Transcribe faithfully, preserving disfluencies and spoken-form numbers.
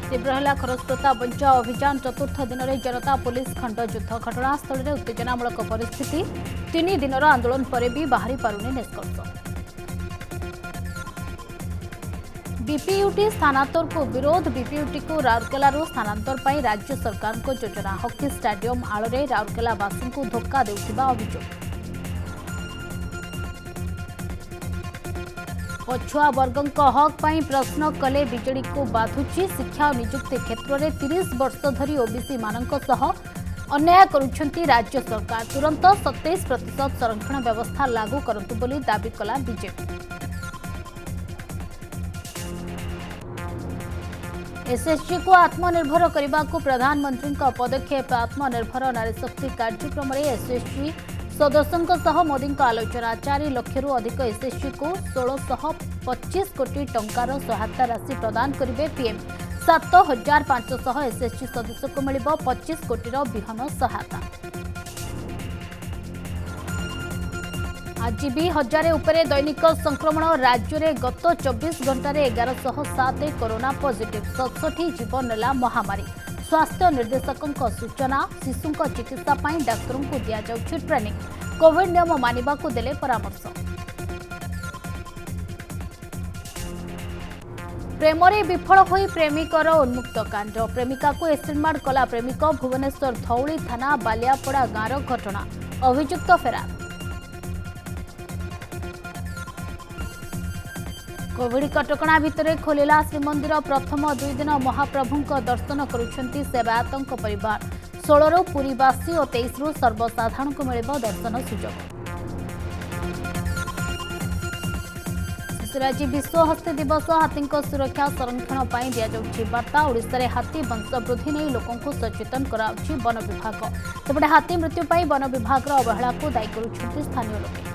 तीव्र है खरस्रोता बंचाओ अभियान चतुर्थ दिन में जनता पुलिस खंड युद्ध घटनास्थल में उत्तेजनामूलक परिस्थिति तीन दिन आंदोलन पर भी बाहरी पारुनी निष्कर्ष। बीपीयूटी स्थानांतर को विरोध बीपीयूटी को राउरकेला स्थानांतर पर राज्य सरकार को योजना हॉकी स्टाडियम आड़े राउरकेलावासी को धोखा देउथिबा अभियोग। पछुआ वर्गों हक पर प्रश्न कले बीजेडी को बाधुची शिक्षा और नियुक्ति क्षेत्र में तीस वर्ष धरी ओबीसी मानक सह अन्याय करुछंती राज्य सरकार तुरंत सत्ताईस प्रतिशत संरक्षण व्यवस्था लागू करंतु बोली दाबी कला बीजेपी। एसएसजी को आत्मनिर्भर करने को प्रधानमंत्री पदक्षेप आत्मनिर्भर नारी शक्ति कार्यक्रम में एसएसजी सदस्यों सह मोदी आलोचना चार लाख रु अधिक एसएसजी को सोलह पच्चीस कोटी टंकार सहायता राशि प्रदान करेंगे पीएम सात हजार पांचश एसएसजी सदस्य को मिल पच्चीस कोटी विहन सहायता। आज भी हजार उपरे दैनिक संक्रमण राज्य में गत चौबीस घंटे एगारश सात कोरोना पॉजिटिव सड़सठ जीवन नेला महामारी। स्वास्थ्य निर्देशकों सूचना शिशु चिकित्सा डाक्तरों को दि जाउछि ट्रेनिंग कोविड नियम मानिबा को देले परामर्श। प्रेम रे विफल होई प्रेमिकर उन्मुक्त कांड प्रेमिका को एसिड मार कला प्रेमिक भुवनेश्वर धौली थाना बालियापड़ा गाँव घटना अभियुक्त फेरार। कोविड कटकणा भितर खोलिला श्रीमंदिर प्रथम दुई दिन महाप्रभु दर्शन करुछंती सेवायतों परिवार षोल रु पुरीवासी और तेईस रु सर्वसाधारण को मिल दर्शन सुजोग। आज विश्व हस्ती दिवस हाथी सुरक्षा संरक्षण पर दि वार्ता ओडिशा रे हाथी वंश वृद्धि नहीं लोकों को सचेतन कराउछि वन विभाग सेपटे हाथी मृत्यु पर वन विभाग अवहेला को दायी करुछंती स्थानीय लोके।